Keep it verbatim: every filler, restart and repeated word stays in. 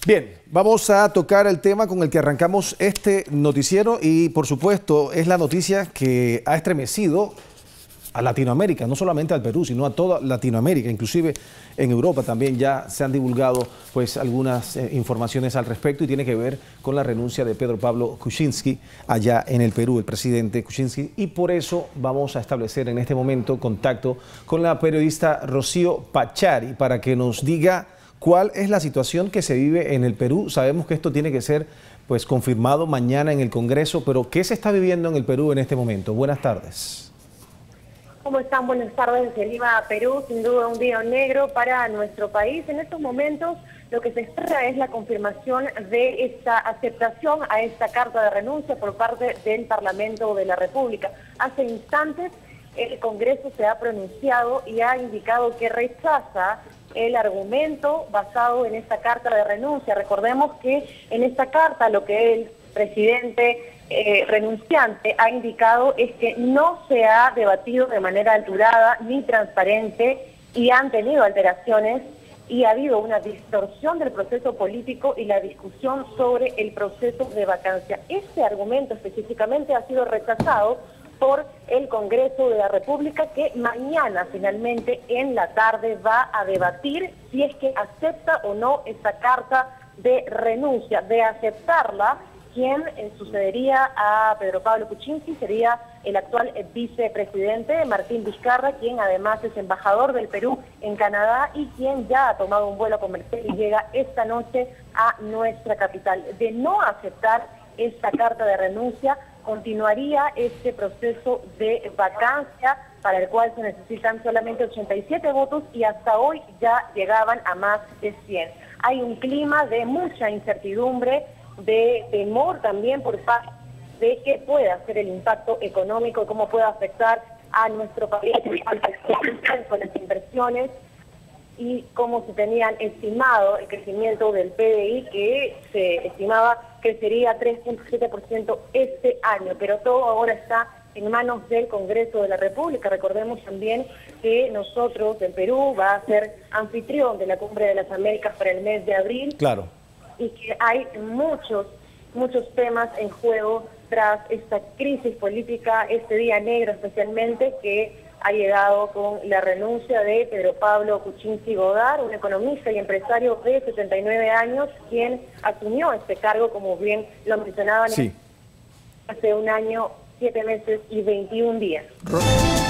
Bien, vamos a tocar el tema con el que arrancamos este noticiero y, por supuesto, es la noticia que ha estremecido a Latinoamérica, no solamente al Perú, sino a toda Latinoamérica, inclusive en Europa también ya se han divulgado pues algunas eh, informaciones al respecto y tiene que ver con la renuncia de Pedro Pablo Kuczynski allá en el Perú, el presidente Kuczynski, y por eso vamos a establecer en este momento contacto con la periodista Rocío Pachari para que nos diga cuál es la situación que se vive en el Perú. Sabemos que esto tiene que ser pues confirmado mañana en el Congreso, pero ¿qué se está viviendo en el Perú en este momento? Buenas tardes. ¿Cómo están? Buenas tardes desde Lima, Perú. Sin duda un día negro para nuestro país. En estos momentos lo que se espera es la confirmación de esta aceptación a esta carta de renuncia por parte del Parlamento de la República. Hace instantes el Congreso se ha pronunciado y ha indicado que rechaza el argumento basado en esta carta de renuncia. Recordemos que en esta carta lo que el presidente eh, renunciante ha indicado es que no se ha debatido de manera alturada ni transparente y han tenido alteraciones y ha habido una distorsión del proceso político y la discusión sobre el proceso de vacancia. Este argumento específicamente ha sido rechazado por el Congreso de la República, que mañana finalmente en la tarde va a debatir si es que acepta o no esta carta de renuncia. De aceptarla, quien eh, sucedería a Pedro Pablo Kuczynski sería el actual eh, vicepresidente Martín Vizcarra, quien además es embajador del Perú en Canadá y quien ya ha tomado un vuelo comercial y llega esta noche a nuestra capital. De no aceptar esta carta de renuncia, continuaría este proceso de vacancia para el cual se necesitan solamente ochenta y siete votos y hasta hoy ya llegaban a más de cien. Hay un clima de mucha incertidumbre, de temor también por parte de qué puede hacer el impacto económico, cómo puede afectar a nuestro país con las inversiones y cómo se tenían estimado el crecimiento del P D I, que se estimaba crecería tres punto siete por ciento este año, pero todo ahora está en manos del Congreso de la República. Recordemos también que nosotros, el Perú, va a ser anfitrión de la Cumbre de las Américas para el mes de abril. Claro. Y que hay muchos, muchos temas en juego tras esta crisis política, este día negro especialmente, que ha llegado con la renuncia de Pedro Pablo Kuczynski Godard, un economista y empresario de setenta y nueve años, quien asumió este cargo, como bien lo mencionaban, sí, hace un año, siete meses y veintiún días.